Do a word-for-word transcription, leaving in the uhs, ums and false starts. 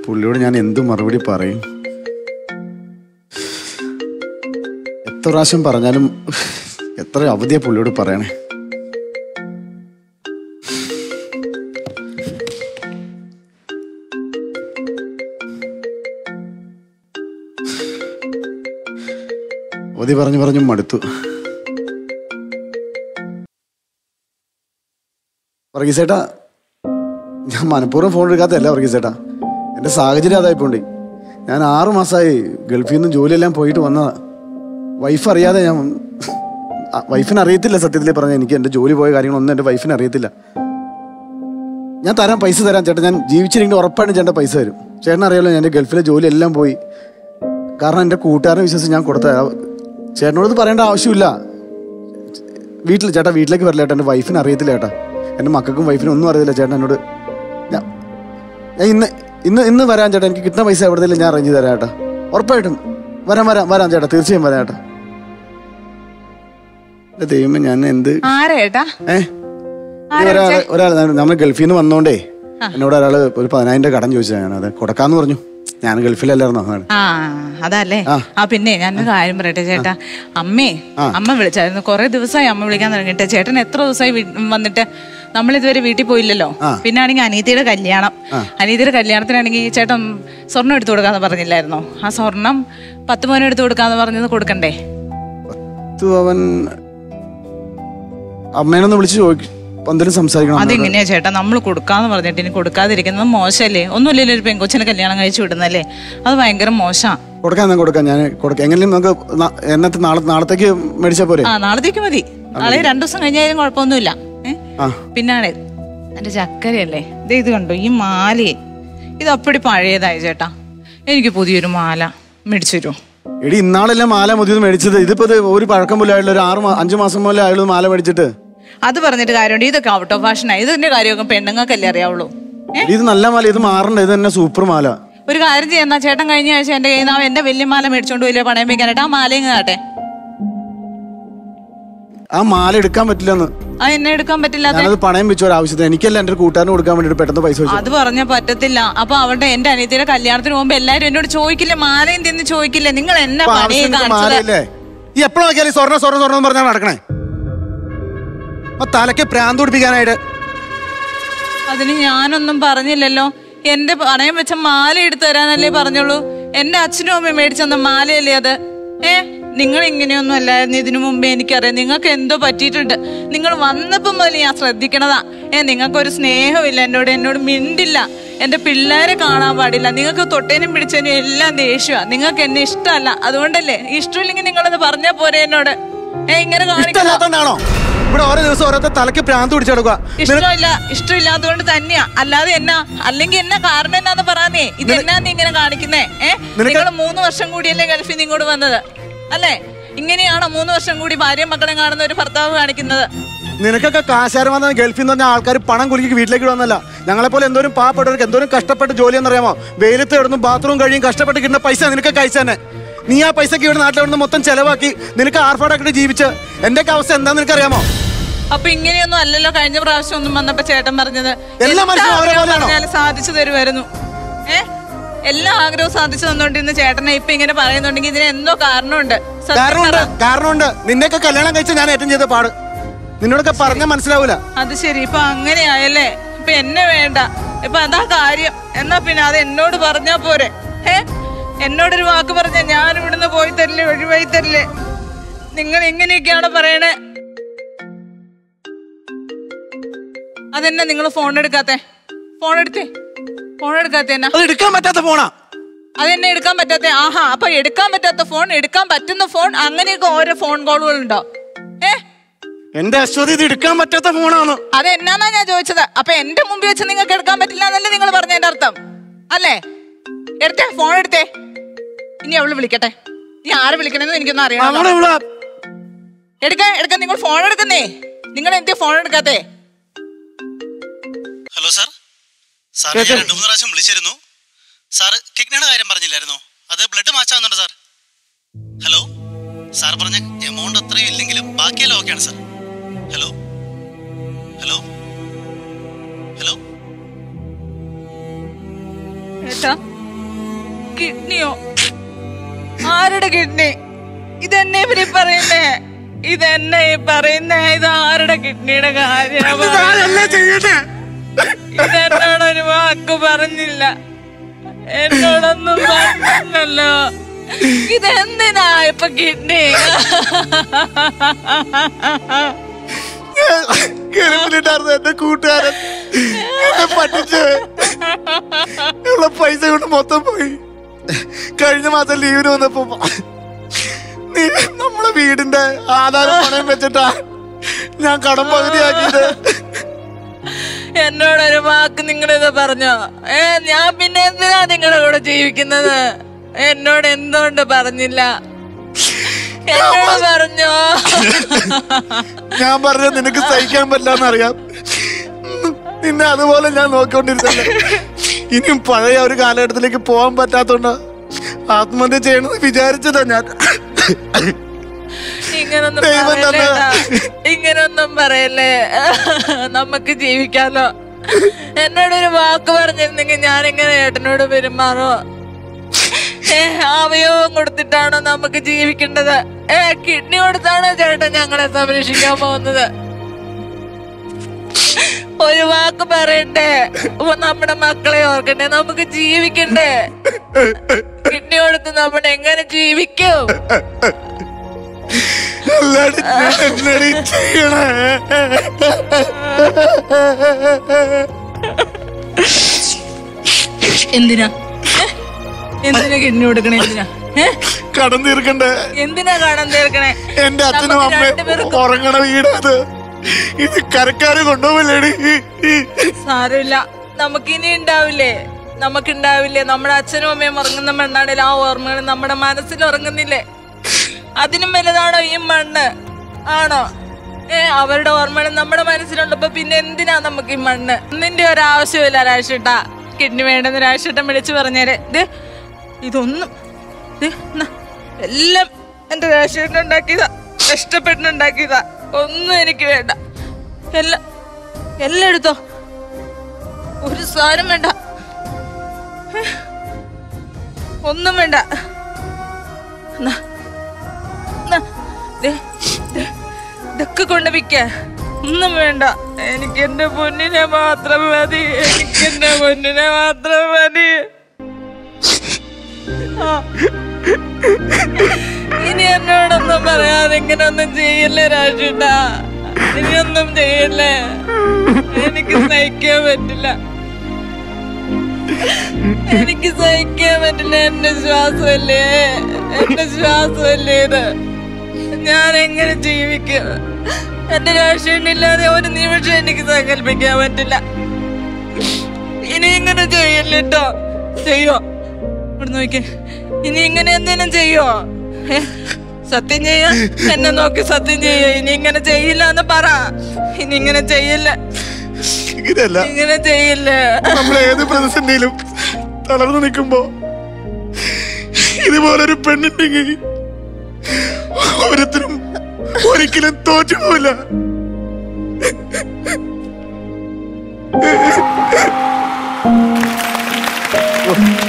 പുള്ളിയോട് ഞാൻ എന്ത് മറുപടി പറയും? എത്ര പ്രാവശ്യം പറഞ്ഞാലും എത്ര അവധിയാ പുള്ളിയോട് പറയണേ. അവധി പറഞ്ഞു പറഞ്ഞു മടുത്തു. വർഗീസേട്ടാ, ഞാൻ മനഃപൂർവ്വം ഫോൺ എടുക്കാത്തതല്ല വർഗീസേട്ടാ, എൻ്റെ സാഹചര്യം അതായിപ്പോണ്ട്. ഞാൻ ആറു മാസമായി ഗൾഫിൽ നിന്ന് ജോലിയെല്ലാം പോയിട്ട് വന്നതാ. വൈഫ് അറിയാതെ ഞാൻ, വൈഫിന് അറിയത്തില്ല സത്യത്തിൽ പറഞ്ഞാൽ. എനിക്ക് എൻ്റെ ജോലി പോയ കാര്യങ്ങളൊന്നും എൻ്റെ വൈഫിന് അറിയത്തില്ല. ഞാൻ തരാം, പൈസ തരാം ചേട്ടാ. ഞാൻ ജീവിച്ചില്ലെങ്കിൽ ഉറപ്പായിട്ടും ചേട്ടൻ പൈസ തരും. ചേട്ടൻ അറിയാമല്ലോ, എൻ്റെ ഗൾഫിലെ ജോലി എല്ലാം പോയി. കാരണം എൻ്റെ കൂട്ടുകാരനെ വിശ്വസിച്ച് ഞാൻ കൊടുത്ത. ചേട്ടനോട് പറയേണ്ട ആവശ്യമില്ല. വീട്ടിൽ ചേട്ടാ വീട്ടിലേക്ക് വരില്ല ചേട്ടാ. എൻ്റെ വൈഫിന് അറിയത്തില്ല ചേട്ടാ. എൻ്റെ മക്കൾക്കും വൈഫിനും ഒന്നും അറിയത്തില്ല ചേട്ടൻ എന്നോട്. ഞാൻ ഞാൻ ഇന്ന് ഇന്ന് ഇന്ന് വരാം ചേട്ടാ. എനിക്ക് കിട്ടുന്ന പൈസ എവിടെയെങ്കിലും ഞാൻ അറേഞ്ച് തരാം ചേട്ടാ. ഉറപ്പായിട്ടും വരാം വരാം വരാം ചേട്ടാ, തീർച്ചയായും വരാം ചേട്ടാ. എൻ്റെ ദൈവമേ, ഞാൻ എന്ത് ഏ ഒരാൾ ഒരാൾ നമ്മൾ ഗൾഫിൽ നിന്ന് വന്നോണ്ടേ എന്നോട് ഒരാൾ ഒരു പതിനായിരം രൂപ കടം ചോദിച്ചാൽ ഞാൻ അത് കൊടുക്കാന്ന് പറഞ്ഞു. ഞാൻ ഗൾഫിലല്ലായിരുന്നോ? ആ അതല്ലേ. ആ പിന്നെ ഞാനൊരു കാര്യം പറയട്ടെ ചേട്ടാ. അമ്മേ അമ്മ വിളിച്ചായിരുന്നു. കുറെ ദിവസമായി അമ്മ വിളിക്കാൻ തുടങ്ങിയിട്ട്. ചേട്ടൻ എത്ര ദിവസമായി വന്നിട്ട്? നമ്മളിതുവരെ വീട്ടിൽ പോയില്ലല്ലോ. പിന്നെ ആണെങ്കിൽ അനീതിയുടെ കല്യാണം. അനീതിയുടെ കല്യാണത്തിനാണെങ്കിൽ ചേട്ടൻ സ്വർണ്ണം എടുത്തു കൊടുക്കാന്ന് പറഞ്ഞില്ലായിരുന്നോ? ആ സ്വർണം പത്ത് പവൻ എടുത്തു കൊടുക്കാന്ന് പറഞ്ഞത് കൊടുക്കണ്ടേ? അവൻ അമ്മേനൊന്ന് വിളിച്ച് ചോദിക്കും, എന്തെങ്കിലും സംസാരിക്കണം. അതെങ്ങനെയാ ചേട്ടാ നമ്മൾ കൊടുക്കാന്ന് പറഞ്ഞിട്ട് ഇനി കൊടുക്കാതിരിക്കുന്നത് മോശമല്ലേ? ഒന്നുമില്ലല്ലോ ഒരു പെൺകൊച്ചിനെ കല്യാണം കഴിച്ചു വിടുന്നല്ലേ? അത് ഭയങ്കര മോശം. കൊടുക്കാൻ കൊടുക്കാം, ഞാൻ കൊടുക്കാം. എങ്ങനെയും നമുക്ക് എന്നത്തെ നാളെ നാളത്തേക്ക് മേടിച്ചാ പോരെ? ആ നാളത്തേക്ക് മതി. നാളെ രണ്ടു ദിവസം കഴിഞ്ഞാലും കുഴപ്പമൊന്നുമില്ല. പിന്നാണ് എന്റെ ചക്കരയല്ലേ, ഇത് ഇത് കണ്ടോ ഈ മാലയെ? ഇത് അപ്പടി പഴയതായി ചേട്ടാ. എനിക്ക് പുതിയൊരു മാല മേടിച്ചു തരുമോ? എടി ഇന്നാളെല്ലാം മാല മുതിയത് മേടിച്ചത്. ഇതിപ്പോ ഒരു പഴക്കം പോലെ ആയുള്ള ഒരു ആറ് അഞ്ചു മാസം പോലെ ആയുള്ളൂ മാല മേടിച്ചിട്ട്. അത് പറഞ്ഞിട്ട് കാര്യമുണ്ട്? ഇതൊക്കെ ഔട്ട് ഓഫ് ഫാഷനായി. ഇതിന്റെ കാര്യമൊക്കെ പെണ്ണുങ്ങൾക്കല്ലേ അറിയാവുള്ളൂ. ഇത് നല്ല മാല, ഇത് മാറണ്ട, ഇത് തന്നെ സൂപ്പർ മാല. ഒരു കാര്യം ചെയ്യുന്ന ചേട്ടൻ കഴിഞ്ഞ ആഴ്ച എന്റെ കയ്യിൽ നിന്ന് എന്റെ വലിയ മാല മേടിച്ചോണ്ട് വലിയ പണയം വെക്കാനായിട്ട് ആ മാലയും കാട്ടെ. ആ മാല എടുക്കാൻ പറ്റില്ലെന്ന്. ആ എന്നെ എടുക്കാൻ പറ്റില്ല, പണയം വെച്ച ഒരു ആവശ്യത്തിന്. എനിക്കല്ല എന്റെ കൂട്ടുകാരന് കൊടുക്കാൻ വേണ്ടിട്ട് പെട്ടെന്ന് പൈസ. അത് പറഞ്ഞാൽ പറ്റത്തില്ല. അപ്പൊ അവളുടെ എന്റെ അനിയത്തിയുടെ കല്യാണത്തിന് പോകുമ്പോ എല്ലാരും എന്നോട് ചോദിക്കില്ലേ, മാലയും തിന്ന് ചോദിക്കില്ലേ, നിങ്ങൾ എന്നാ പണിയെ കാണിച്ചത്? ഈ എപ്പോഴും നോക്കിയാലും സ്വർണ്ണ സ്വർണ്ണ സ്വർണ്ണം പറഞ്ഞാൽ നടക്കണേ. തലക്ക് പ്രാന്ത് പിടിപ്പിക്കാനായിട്ട്. അതിന് ഞാനൊന്നും പറഞ്ഞില്ലല്ലോ. എന്റെ പണയം വെച്ച മാല എടുത്തു തരാനല്ലേ പറഞ്ഞോളൂ. എന്റെ അച്ഛനും അമ്മയും മേടിച്ചെന്ന മാലയല്ലേ അത്? ഏ നിങ്ങൾ ഇങ്ങനെയൊന്നും അല്ലായിരുന്നു ഇതിനു മുമ്പേ. എനിക്കറിയാം നിങ്ങൾക്ക് എന്തോ പറ്റിയിട്ടുണ്ട്. നിങ്ങൾ വന്നപ്പോ മുതൽ ഞാൻ ശ്രദ്ധിക്കണതാ. ഏ നിങ്ങൾക്കൊരു സ്നേഹമില്ല എന്നോട്, എന്നോട് മിണ്ടില്ല, എന്റെ പിള്ളേരെ കാണാൻ പാടില്ല. നിങ്ങൾക്ക് തൊട്ടേനും പിടിച്ചതിനും എല്ലാം ദേഷ്യമാണ്. നിങ്ങൾക്ക് എന്നെ ഇഷ്ടമല്ല. അതുകൊണ്ടല്ലേ? ഇഷ്ടമില്ലെങ്കിൽ നിങ്ങളത് പറഞ്ഞാ പോരെ എന്നോട്. ഏ ഇങ്ങനെ കാണിക്കണോ? ഇവിടെ ഓരോ ദിവസം ഓരോ തലക്ക് പ്രാന്ത് പിടിച്ചെടുക്കുക. ഇഷ്ടമില്ല, ഇഷ്ടമില്ലാത്തതുകൊണ്ട് തന്നെയാ. അല്ലാതെ എന്നാ? അല്ലെങ്കിൽ എന്നാ കാരണം എന്നാന്ന് പറയാന്നേ. ഇത് എന്നാ നീ ഇങ്ങനെ കാണിക്കുന്നേ? ഏഹ് നിങ്ങൾ മൂന്ന് വർഷം കൂടിയല്ലേ ഗൾഫിൽ നിന്ന് ഇങ്ങോട്ട് വന്നത് അല്ലേ? ഇങ്ങനെയാണോ മൂന്ന് വർഷം കൂടി ഭാര്യയും മക്കളെ കാണുന്ന ഒരു ഭർത്താവ് കാണിക്കുന്നത്? നിനക്കൊക്കെ കാശാരം വന്ന ഗൾഫിൽ നിന്ന് പറഞ്ഞ ആൾക്കാർ പണം കുലുക്കി വീട്ടിലേക്ക് വന്നല്ല. ഞങ്ങളെ പോലെ എന്തോരം പാവപ്പെട്ടവർക്ക് എന്തോരം കഷ്ടപ്പെട്ട് ജോലി എന്നറിയാമോ? വെയിലത്ത് കിടന്നും ബാത്റൂം കഴിയും കഷ്ടപ്പെട്ട് കിട്ടുന്ന പൈസ നിനക്ക് കഴിച്ചു തന്നെ. നീ ആ പൈസക്ക് ഇവിടെ നാട്ടിൽ നിന്ന് മൊത്തം ചെലവാക്കി നിനക്ക് ആർഭാടാക്കിട്ട് ജീവിച്ച് എന്റെ അവസ്ഥ എന്താന്ന് നിനക്കറിയാമോ? അപ്പൊ ഇങ്ങനെയൊന്നും അല്ലല്ലോ കഴിഞ്ഞ പ്രാവശ്യം ഒന്നും വന്നപ്പോ ചേട്ടൻ പറഞ്ഞത്. സാധിച്ചു തരുമായിരുന്നു. ഏ എല്ലാ ആഗ്രഹവും സാധിച്ചു തന്നോണ്ടിരുന്ന ചേട്ടനെ ഇപ്പൊ ഇങ്ങനെ പറയുന്നുണ്ടെങ്കിൽ ഇതിന് എന്തോ കാരണമുണ്ട്. കാരണമുണ്ട്. നിന്നെയൊക്കെ കല്യാണം കഴിച്ച ഞാൻ ഏറ്റവും ചെയ്ത പാട് നിന്നോടൊക്കെ പറഞ്ഞാൽ മനസ്സിലാവൂല. അത് ശരി, ഇപ്പൊ അങ്ങനെയായല്ലേ? ഇപ്പൊ എന്നെ വേണ്ട, ഇപ്പൊ അതാ കാര്യം. എന്നാ പിന്നെ അത് എന്നോട് പറഞ്ഞാ പോരെ? ഏ എന്നോടൊരു വാക്ക് പറഞ്ഞ ഞാൻ ഇവിടുന്ന് പോയി തരില്ലേ, ഒഴിവായി തരില്ലേ? നിങ്ങൾ എങ്ങനെയൊക്കെയാണ് പറയണേ? അതെന്നാ നിങ്ങൾ ഫോൺ എടുക്കാത്തെ? ഫോൺ എടുത്തേ, ഫോൺ എടുക്കാത്ത എടുക്കാൻ പറ്റാത്ത ഫോണാ. അതെന്നെ എടുക്കാൻ പറ്റാത്ത? ആഹാ, അപ്പൊ എടുക്കാൻ പറ്റാത്ത ഫോൺ, എടുക്കാൻ പറ്റുന്ന ഫോൺ, അങ്ങനെയൊക്കെ ഓരോ ഫോൺ കോളുകൾ ഉണ്ടോ? ഏ എന്റെ അശ്വതി ഇത് എടുക്കാൻ പറ്റാത്ത ഫോണാണ്. അതെന്നാന്നാ ഞാൻ ചോദിച്ചത്. അപ്പൊ എന്റെ മുമ്പിൽ വെച്ച് നിങ്ങൾക്ക് എടുക്കാൻ പറ്റില്ല എന്നല്ലേ നിങ്ങൾ പറഞ്ഞതിന്റെ അർത്ഥം അല്ലേ? എടുത്തേ, ഫോൺ എടുത്തേ. ഇനി അവള് വിളിക്കട്ടെ. ഇനി ആരെ വിളിക്കണെന്ന് എനിക്കൊന്നും അറിയണം. എടുക്കാൻ എടുക്കാൻ നിങ്ങൾ ഫോൺ എടുക്കുന്നേ. നിങ്ങൾ എന്തിനാ ഫോൺ എടുക്കാത്തേ? Hello sir. സാർ ഞാൻ രണ്ടു മൂന്ന് പ്രാവശ്യം വിളിച്ചിരുന്നു. സാറ് കിഡ്നിയുടെ കാര്യം പറഞ്ഞില്ലായിരുന്നോ? അത് ബ്ലഡ് മാച്ചാവുന്നുണ്ട് സാർ. ഹലോ സാർ പറഞ്ഞ എമൗണ്ട് അത്രയും ഇല്ലെങ്കിലും ബാക്കിയെല്ലാം ഓക്കെയാണ് സാർ. ഹലോ ഹലോ ഹലോ ഏട്ടാ കിഡ്നിയോ? ആരുടെ കിഡ്നി? ഇതെന്നെ ഇവര് പറയുന്നേ? ഇതെന്നെ ഈ പറയുന്നേ? ഇത് ആരുടെ കിഡ്നിയുടെ കാര്യമാണ്? ഇതെന്നോടൊരു വാക്ക് പറഞ്ഞില്ല, എന്നോടൊന്നും പറഞ്ഞില്ലല്ലോ. ഇതെന്തിനാ ഇപ്പൊ കിഡ്നി? എന്റെ കൂട്ടുകാരൻ എന്നെ പറ്റിച്ച് ഉള്ള പൈസ കൊണ്ട് മൊത്തം പോയി. കഴിഞ്ഞ മാസം ലീവിന് വന്നപ്പോ നീ നമ്മളെ വീടിന്റെ ആധാരം പണയം വെച്ചിട്ടാ ഞാൻ കടം പകുതിയാക്കിയത്. എന്നോടൊരു വാക്ക് നിങ്ങളിത് പറഞ്ഞോ? ഏ ഞാൻ പിന്നെ എന്തിനാ നിങ്ങളുടെ കൂടെ ജീവിക്കുന്നത്? എന്നോട് എന്തുകൊണ്ട് പറഞ്ഞില്ല? എന്നോട് പറഞ്ഞോ? ഞാൻ പറഞ്ഞ നിനക്ക് സഹിക്കാൻ പറ്റില്ലെന്നറിയാം. നിന്നെ അതുപോലെ ഞാൻ നോക്കിക്കൊണ്ടിരുന്നല്ലേ. ഇനിയും പഴയ ഒരു കാലഘട്ടത്തിലേക്ക് പോകാൻ പറ്റാത്തോണ്ടാ ആത്മഹത്യ ചെയ്യണമെന്ന് വിചാരിച്ചതാ ഞാൻ. ഇങ്ങനൊന്നും പറയല്ലേ, ഇങ്ങനൊന്നും പറയല്ലേ. നമുക്ക് ജീവിക്കാലോ. എന്നോടൊരു വാക്ക് പറഞ്ഞിരുന്നെങ്കിൽ ഞാൻ എങ്ങനെ ഏട്ടനോട് പെരുമാറോ? ഏ അവയവം കൊടുത്തിട്ടാണോ നമുക്ക് ജീവിക്കേണ്ടത്? ഏ കിഡ്നി കൊടുത്താണോ ചേട്ടൻ ഞങ്ങളെ സംരക്ഷിക്കാൻ പോകുന്നത്? ഒരു വാക്ക് പറയണ്ടേ? നമ്മുടെ മക്കളെ ഓർക്കണ്ടേ? നമുക്ക് ജീവിക്കണ്ടേ? കിഡ്നി കൊടുത്ത് നമ്മൾ എങ്ങനെ ജീവിക്കും? എന്തിനാ എന്തിനാ കിഡ്നി കൊടുക്കണേ? എന്തിനാ കടം തീർക്കണ്ടേ? എന്തിനാ കടം തീർക്കണേ? എന്റെ അച്ഛനും അമ്മയും ഉറങ്ങണ വീടത്. ഇത് കരക്കാര് കൊണ്ടുപോവില്ലേടി? സാരമില്ല, നമുക്കിനി ഉണ്ടാവില്ലേ? നമുക്കുണ്ടാവില്ലേ? നമ്മുടെ അച്ഛനും അമ്മയും ഉറങ്ങുന്ന മണ്ണാടിൽ ആ ഓർമ്മകൾ നമ്മുടെ മനസ്സിൽ ഉറങ്ങുന്നില്ലേ? അതിനും വലുതാണോ ഈ മണ്ണ്? ആണോ? ഏ അവരുടെ ഓർമ്മകൾ നമ്മുടെ മനസ്സിലുള്ളപ്പോ പിന്നെ എന്തിനാ നമുക്ക് ഈ മണ്ണ്? ഒന്നിന്റെ ഒരാവശ്യമില്ല രാശേട്ടാ. കിഡ്നി വേണ്ടെന്ന് രാശേട്ടൻ വിളിച്ചു പറഞ്ഞേരെ. ഇതൊന്നും എല്ലാം എന്റെ രാശേട്ടൻ ഉണ്ടാക്കിയതാ, കഷ്ടപ്പെട്ടുണ്ടാക്കിയതാ. ഒന്നും എനിക്ക് വേണ്ട. എല്ലാം എല്ലാം എടുത്തോ, ഒരു സാധനം വേണ്ട, ഒന്നും വേണ്ട. ഇതൊക്കെ കൊണ്ട് വിൽക്ക, ഒന്നും വേണ്ട. എനിക്ക് എന്റെ പൊന്നിനെ മാത്രം മതി, എനിക്ക് എന്റെ പൊന്നിനെ മാത്രം മതി. ഇനി എന്നോടൊന്നും പറയാതെ ഇങ്ങനെ ഒന്നും ചെയ്യല്ലേ രാജുട്ടാ, ഇനിയൊന്നും ചെയ്യല്ലേ. എനിക്ക് സഹിക്കാൻ പറ്റില്ല, എനിക്ക് സഹിക്കാൻ പറ്റില്ല. എന്റെ ശ്വാസമല്ലേ, എന്റെ ശ്വാസമല്ലേ ഇത്. ഞാൻ എങ്ങനെ ജീവിക്കും? എന്റെ രാഷ്ട്രീയമില്ലാതെ ഒരു നിമിഷം എനിക്ക് സങ്കല്പിക്കാൻ പറ്റില്ല. ഇനി ഇങ്ങനെ ചെയ്യല്ലോ. ചെയ്യോ? ഇവിടെ നോക്കി, ഇനി ഇങ്ങനെ എന്തെങ്കിലും ചെയ്യോ? സത്യം ചെയ്യ, എന്നെ നോക്കി സത്യം ചെയ്യ. ഇനി ഇങ്ങനെ ചെയ്യില്ല എന്ന് പറ. ഇനി ഇങ്ങനെ ചെയ്യില്ല, ഇങ്ങനെ ചെയ്യില്ല. നമ്മൾ ഏത് പ്രതിസന്ധിയിലും തളർന്നു നിൽക്കുമ്പോ ഇതുപോലൊരു പെണ്ണുണ്ടെങ്കിൽ ഓരോരുത്തരും ഒരിക്കലും തോറ്റു പോവില്ല. Oh